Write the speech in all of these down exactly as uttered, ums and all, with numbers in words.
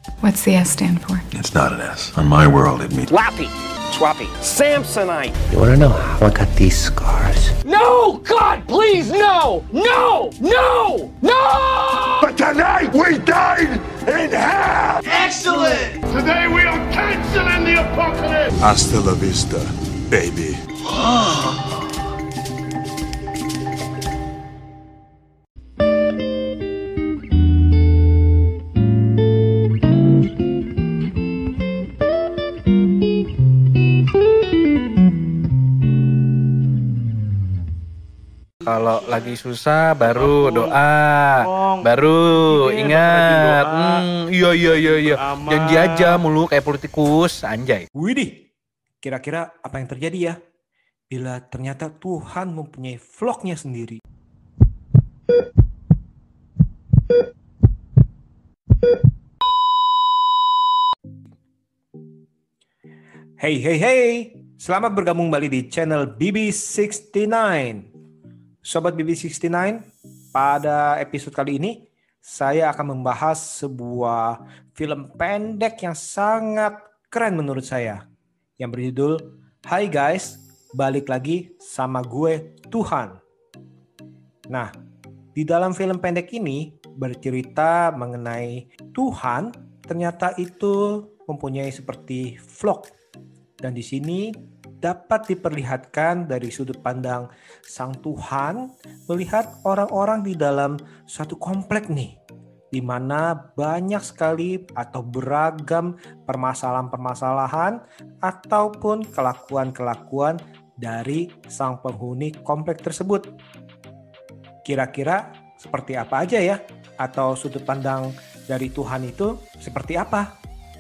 What's the S stand for? It's not an S. On my world, it means Lappy, Swappy, Samsonite. You wanna know how I got these scars? No! God, please, no! No! No! No! But tonight we dine in hell! Excellent! Today we are canceling the apocalypse! Hasta la vista, baby. Kalau lagi susah baru doa, baru ingat. Hmm, iya iya iya iya. Janji aja mulu kayak politikus, anjay. Widih, kira-kira apa yang terjadi ya bila ternyata Tuhan mempunyai vlognya sendiri? Hey hey hey, selamat bergabung kembali di channel B B enam puluh sembilan. Sobat B B enam puluh sembilan, pada episode kali ini saya akan membahas sebuah film pendek yang sangat keren menurut saya, yang berjudul Hai Guys, Balik Lagi Sama Gue Tuhan. Nah, di dalam film pendek ini bercerita mengenai Tuhan ternyata itu mempunyai seperti vlog, dan di sini dapat diperlihatkan dari sudut pandang Sang Tuhan melihat orang-orang di dalam suatu komplek nih, di mana banyak sekali atau beragam permasalahan-permasalahan ataupun kelakuan-kelakuan dari sang penghuni komplek tersebut. Kira-kira seperti apa aja ya? Atau sudut pandang dari Tuhan itu seperti apa?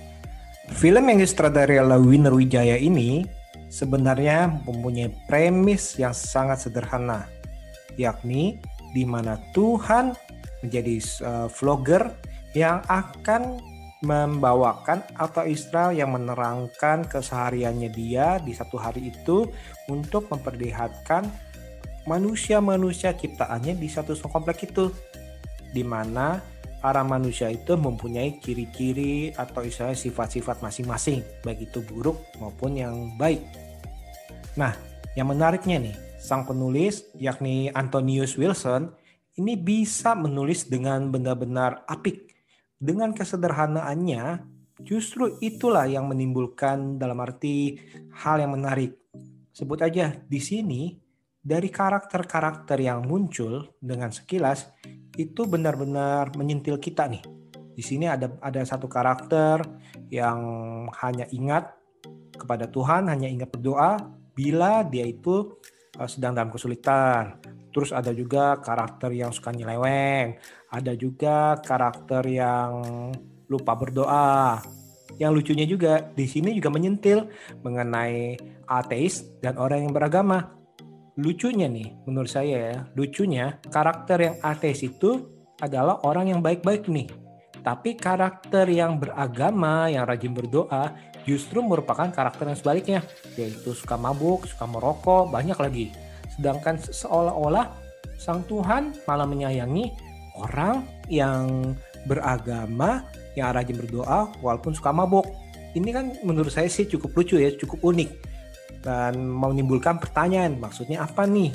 Film yang disutradarai oleh Winner Wijaya ini sebenarnya mempunyai premis yang sangat sederhana, yakni di mana Tuhan menjadi uh, vlogger yang akan membawakan atau istilah yang menerangkan kesehariannya dia di satu hari itu untuk memperlihatkan manusia-manusia ciptaannya di satu komplek itu, di mana para manusia itu mempunyai ciri-ciri atau istilahnya sifat-sifat masing-masing, baik itu buruk maupun yang baik. Nah, yang menariknya nih, sang penulis yakni Antonius Wilson ini bisa menulis dengan benar-benar apik. Dengan kesederhanaannya, justru itulah yang menimbulkan dalam arti hal yang menarik. Sebut aja di sini, dari karakter-karakter yang muncul dengan sekilas itu benar-benar menyentil kita nih. Di sini ada ada satu karakter yang hanya ingat kepada Tuhan, hanya ingat berdoa bila dia itu uh, sedang dalam kesulitan. Terus ada juga karakter yang suka nyeleweng, ada juga karakter yang lupa berdoa. Yang lucunya juga di sini juga menyentil mengenai ateis dan orang yang beragama. Lucunya nih, menurut saya ya, lucunya karakter yang ateis itu adalah orang yang baik-baik nih. Tapi karakter yang beragama, yang rajin berdoa, justru merupakan karakter yang sebaliknya, yaitu suka mabuk, suka merokok, banyak lagi. Sedangkan seolah-olah Sang Tuhan malah menyayangi orang yang beragama, yang rajin berdoa, walaupun suka mabuk. Ini kan menurut saya sih cukup lucu ya, cukup unik. Dan menimbulkan pertanyaan, maksudnya apa nih?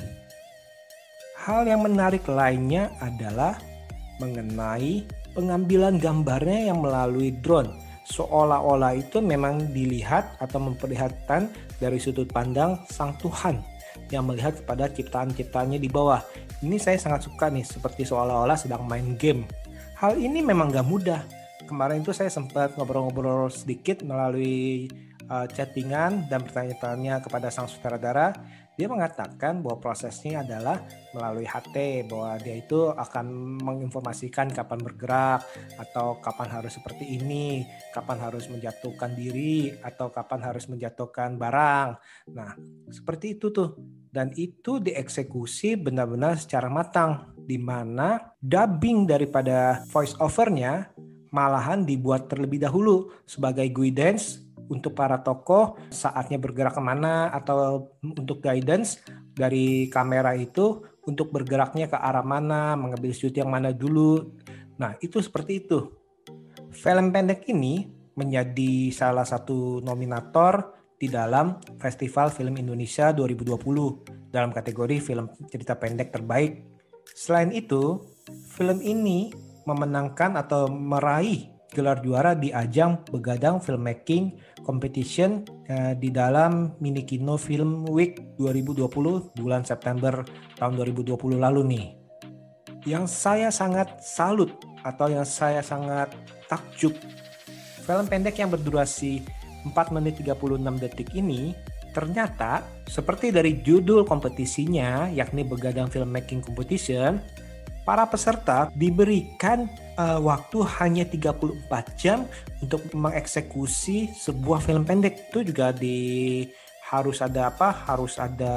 Hal yang menarik lainnya adalah mengenai pengambilan gambarnya yang melalui drone. Seolah-olah itu memang dilihat atau memperlihatkan dari sudut pandang Sang Tuhan yang melihat kepada ciptaan-ciptaannya di bawah. Ini saya sangat suka nih, seperti seolah-olah sedang main game. Hal ini memang gak mudah. Kemarin itu saya sempat ngobrol-ngobrol sedikit melalui Uh, chattingan dan pertanyaan-pertanyaannya kepada sang sutradara. Dia mengatakan bahwa prosesnya adalah melalui H T, bahwa dia itu akan menginformasikan kapan bergerak, atau kapan harus seperti ini, kapan harus menjatuhkan diri, atau kapan harus menjatuhkan barang. Nah, seperti itu tuh. Dan itu dieksekusi benar-benar secara matang, di mana dubbing daripada voice over-nya malahan dibuat terlebih dahulu sebagai guidance untuk para tokoh saatnya bergerak kemana, atau untuk guidance dari kamera itu untuk bergeraknya ke arah mana, mengambil shoot yang mana dulu. Nah, itu seperti itu. Film pendek ini menjadi salah satu nominator di dalam Festival Film Indonesia dua ribu dua puluh dalam kategori film cerita pendek terbaik. Selain itu, film ini memenangkan atau meraih gelar juara di ajang Begadang Filmmaking Competition eh, di dalam Mini Kino Film Week dua ribu dua puluh bulan September tahun dua ribu dua puluh lalu nih. Yang saya sangat salut atau yang saya sangat takjub, film pendek yang berdurasi empat menit tiga puluh enam detik ini ternyata seperti dari judul kompetisinya yakni Begadang Filmmaking Competition, para peserta diberikan uh, waktu hanya tiga puluh empat jam untuk mengeksekusi sebuah film pendek. Itu juga di harus ada apa? Harus ada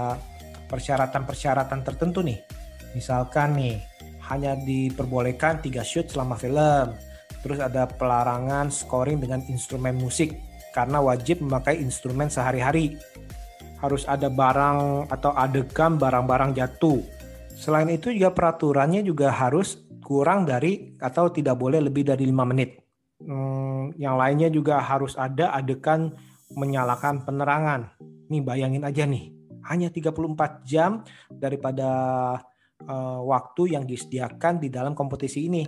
persyaratan-persyaratan tertentu nih. Misalkan nih, hanya diperbolehkan tiga shoot selama film. Terus ada pelarangan scoring dengan instrumen musik karena wajib memakai instrumen sehari-hari. Harus ada barang atau adegan barang-barang jatuh. Selain itu juga peraturannya juga harus kurang dari atau tidak boleh lebih dari lima menit. Hmm, yang lainnya juga harus ada adegan menyalakan penerangan. Nih bayangin aja nih, hanya tiga puluh empat jam daripada uh, waktu yang disediakan di dalam kompetisi ini.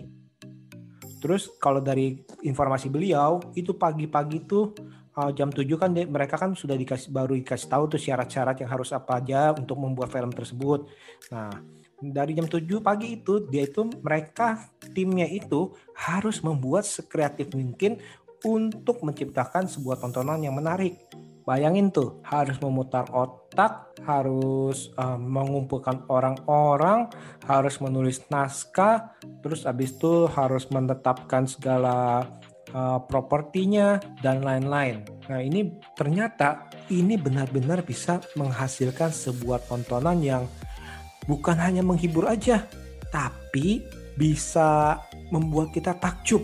Terus kalau dari informasi beliau, itu pagi-pagi tuh uh, jam tujuh kan de, mereka kan sudah dikasih baru dikasih tahu tuh syarat-syarat yang harus apa aja untuk membuat film tersebut. Nah, dari jam tujuh pagi itu dia itu mereka timnya itu harus membuat sekreatif mungkin untuk menciptakan sebuah tontonan yang menarik. Bayangin tuh, harus memutar otak, harus uh, mengumpulkan orang-orang, harus menulis naskah, terus abis itu harus menetapkan segala uh, propertinya dan lain-lain. Nah ini ternyata ini benar-benar bisa menghasilkan sebuah tontonan yang bukan hanya menghibur aja, tapi bisa membuat kita takjub.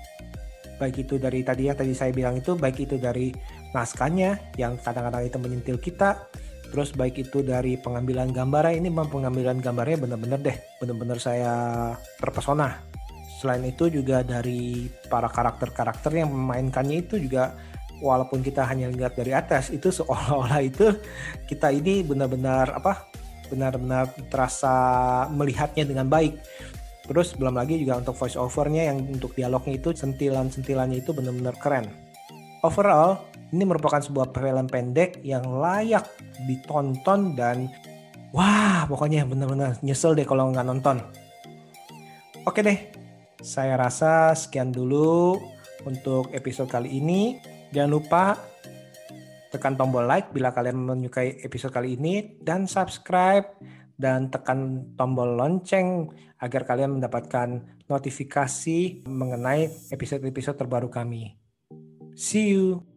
Baik itu dari tadi yang tadi saya bilang itu, baik itu dari naskahnya yang kadang-kadang itu menyentil kita, terus baik itu dari pengambilan gambarnya, ini memang pengambilan gambarnya benar-benar deh, benar-benar saya terpesona. Selain itu juga dari para karakter-karakter yang memainkannya itu juga, walaupun kita hanya lihat dari atas, itu seolah-olah itu kita ini benar-benar apa, benar-benar terasa melihatnya dengan baik. Terus belum lagi juga untuk voice overnya yang untuk dialognya itu sentilan-sentilannya itu benar-benar keren. Overall, ini merupakan sebuah film pendek yang layak ditonton dan wah pokoknya benar-benar nyesel deh kalau nggak nonton. Oke deh, saya rasa sekian dulu untuk episode kali ini. Jangan lupa tekan tombol like bila kalian menyukai episode kali ini dan subscribe dan tekan tombol lonceng agar kalian mendapatkan notifikasi mengenai episode-episode terbaru kami. See you!